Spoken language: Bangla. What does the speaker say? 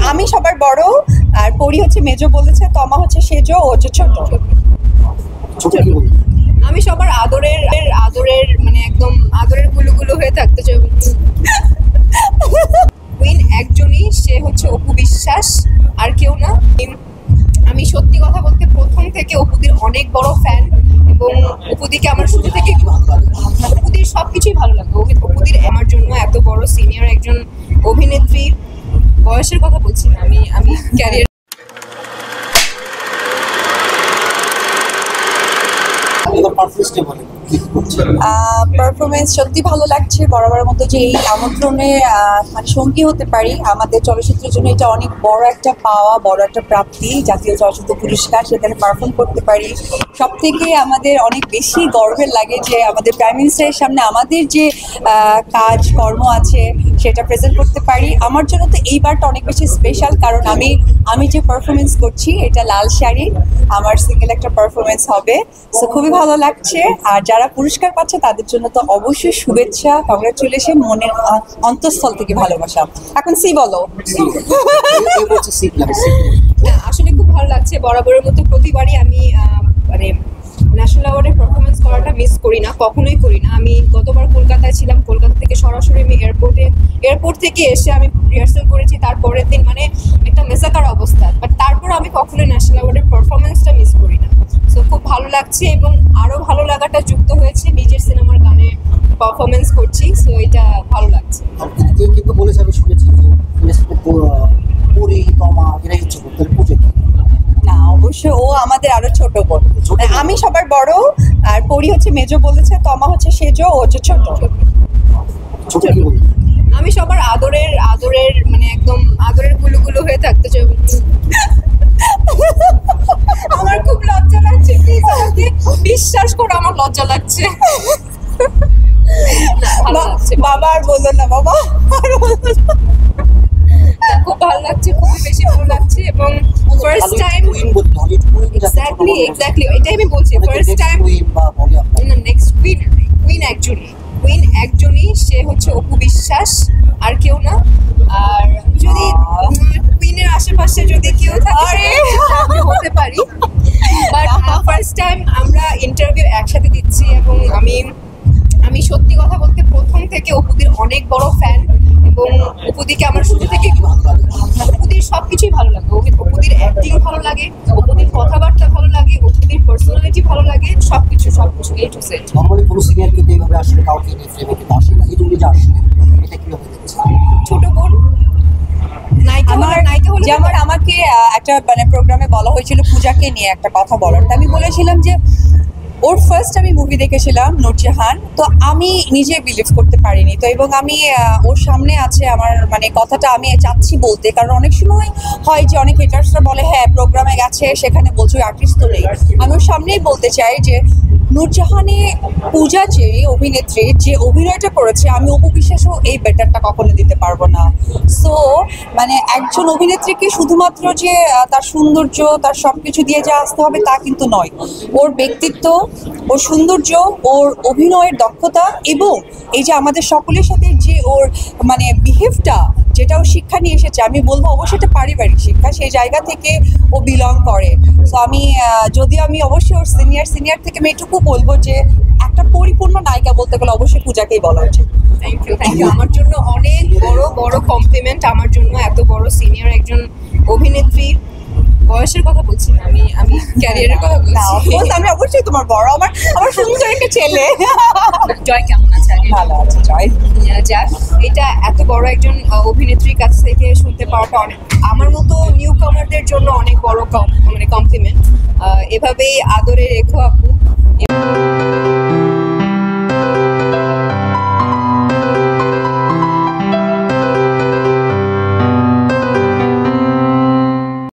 আমি সবার বড়, আর পরি হচ্ছে মেজো বলেছে, তমা হচ্ছে সেজো, ও হচ্ছে ছোট। আমি সবার আদরের আদরের মানে একদম আদরের গুলো হয়ে থাকতে চাই। কুইন একজনই, সে হচ্ছে অপু বিশ্বাস, আর কেউ না। আমি সত্যি কথা বলতে প্রথম থেকে অপুদির অনেক বড় ফ্যান, এবং অপুদিকে আমার শুরু থেকে অপুদির সবকিছুই ভালো লাগে। অপুদির আমার জন্য এত বড় সিনিয়র একজন অভিনেত্রী, বয়সের কথা বলছি না, আমি ক্যারিয়ার পারফরমেন্স সত্যি ভালো লাগছে। বরাবরের মতো যে এই আমন্ত্রণে মানে সঙ্গী হতে পারি আমাদের চলচ্চিত্রের জন্য এটা অনেক বড় একটা পাওয়া, বড় একটা প্রাপ্তি। জাতীয় চলচ্চিত্র পুরস্কার, সেখানে পারফর্ম করতে পারি। সব থেকে আমাদের অনেক বেশি গর্বের লাগে যে আমাদের প্রাইম মিনিস্টারের সামনে আমাদের যে কাজ কর্ম আছে সেটা প্রেজেন্ট করতে পারি। আমার জন্য তো এইবারটা অনেক বেশি স্পেশাল, কারণ আমি যে পারফরমেন্স করছি এটা লাল শাড়ি, আমার সিঙ্গেল একটা পারফরমেন্স হবে। সো খুবই ভালো লাগছে। আর যারা পুরস্কার পাচ্ছে তাদের জন্য তো অবশ্যই শুভেচ্ছা, কংগ্রাচুলেশন, মনের অন্তঃস্থল থেকে ভালোবাসা। এখন সি বলো। আসলে খুব ভালো লাগছে। বরাবরের মতো প্রতিবারই আমি মানে ন্যাশনাল অ্যাওয়ার্ডে পারফরমেন্স করাটা মিস করি না, কখনোই করি না। আমি গতবার কলকাতায় ছিলাম, কলকাতা থেকে সরাসরি আমি এয়ারপোর্ট থেকে এসে আমি রিহার্সাল করেছি, তারপরের দিন মানে একটা মেসাকার অবস্থা, বাট তারপর আমি কখনোই ন্যাশনাল অ্যাওয়ার্ডের পারফরমেন্সটা মিস করি না। সো খুব ভালো লাগছে, এবং আরও ভালো লাগাটা যুক্ত হয়েছে নিজের সিনেমার গানে পারফরমেন্স করছি। সো এটা ভালো লাগছে। কিন্তু বলেছে, আমি শুনেছি না, অবশ্যই ও আমাদের আরো ছোট বোন। আমি সবার বড়, আর পরি হচ্ছে মেজো বলেছে, তমা হচ্ছে সেজো, ও হচ্ছে ছোট। আমি সবার আদরের মানে একদম আদরের গুলো হয়ে থাকতে চাই। আমার খুব লজ্জা লাগছে, প্লিজ আমাকে বিশ্বাস করো, আমার লজ্জা লাগছে। ভালো লাগছে বাবা, আর বললো না বাবা, খুব ভালো লাগছে, খুবই বেশি ভালো লাগছে। এবং ফার্স্ট টাইম এক্স্যাক্টলি এটাই আমি বলছি, ফার্স্ট টাইম নেক্সট কুইন একজনই, সে হচ্ছে অপু বিশ্বাস, আর কেউ না। আর যদি কুইনের আশেপাশে যদি কেউ থাকে আমি হতে পারি, বাট ফার্স্ট টাইম আমরা ইন্টারভিউ একসাথে দিচ্ছি, এবং আমি সত্যি কথা বলতে প্রথম থেকে অপুদির অনেক বড় ফ্যান, এবং অপুদিকে আমার শুরু থেকে অপুদির সবকিছুই ভালো লাগে। অপুদির অ্যাক্টিং ভালো লাগে, অপুদির কথাবার্তা ভালো লাগে, অপুদির পার্সোনালিটি ভালো লাগে, সবকিছু এ টু জেড। নরমালি কোনো সিনিয়র কিন্তু এইভাবে আসলে কাউকে নিয়ে ফ্রেমে কিন্তু আসে না, এই যে আসে এটা কিভাবে দেখছে? ছোট বোন যেমন আমাকে একটা মানে প্রোগ্রামে বলা হয়েছিল পূজাকে নিয়ে একটা কথা বলার, তো আমি বলেছিলাম যে ওর ফার্স্ট আমি মুভি দেখেছিলাম নূরজাহান, তো আমি নিজে বিলিভ করতে পারিনি। তো এবং আমি ওর সামনে আছে আমার মানে কথাটা আমি চাচ্ছি বলতে, কারণ অনেক সময় হয় যে অনেক হেটার্সরা বলে হ্যাঁ প্রোগ্রামে গেছে সেখানে বলছে ওই আর্টিস্ট তো নেই। আমি ওর সামনেই বলতে চাই যে নূরজাহানে পূজা যে অভিনেত্রী যে অভিনয়টা করেছে, আমি অপু বিশ্বাসও এই বেটারটা কখনো দিতে পারবো না। সো মানে একজন অভিনেত্রীকে শুধুমাত্র যে তার সৌন্দর্য তার সব কিছু দিয়ে যে আসতে হবে তা কিন্তু নয়। ওর ব্যক্তিত্ব, ওর সৌন্দর্য, ওর অভিনয়ের দক্ষতা, এবং এই যে আমাদের সকলের সাথে যে ওর মানে বিহেভটা, যেটা ও শিক্ষা নিয়ে এসেছে, আমি বলবো অবশ্যই এটা পারিবারিক শিক্ষা, সেই জায়গা থেকে ও বিলং করে। সো আমি যদিও আমি অবশ্যই ওর সিনিয়র থেকে আমি এটুকু বলবো যে একটা পরিপূর্ণ নায়িকা বলতে গেলে অবশ্যই পূজাকেই বলা উচিত। Thank you. আমার জন্য অনেক বড় কমপ্লিমেন্ট, আমার জন্য এত বড় সিনিয়র একজন অভিনেত্রী, বয়সের কথা বলছি না, আমি ক্যারিয়ারের কথা বলছি। আমি অবশ্যই তোমার বড়, আমার সুন্দর একটা ছেলে। জয় কেমন আছে? ভালো আছে জয়। যাক, এটা এত বড় একজন অভিনেত্রীর কাছ থেকে শুনতে পাওয়াটা অনেক, আমার মতো নিউ কামারদের জন্য অনেক বড় মানে কমপ্লিমেন্ট। এভাবেই আদরে রেখো আপু।